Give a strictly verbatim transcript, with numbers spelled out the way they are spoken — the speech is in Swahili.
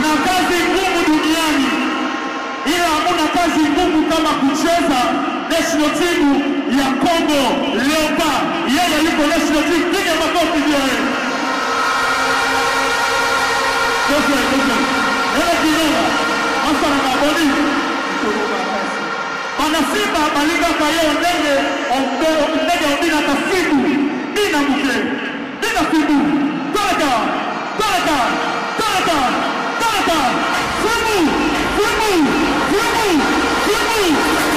Kuna kazi ngumu duniani, ila hakuna kazi ngumu kama kucheza national team ya Congo Leopard. Yeye yuko national team, piga makofi ndio yeye. Kofi, kofi. Yeye kinoma. Hasa na bodi. Bana Simba baliga kayo ndege, ombeo ndege obina tafibu. Bina mke. Bina fibu. Toka. Toka. Toka. Toka. Fibu. Fibu. Fibu. Fibu.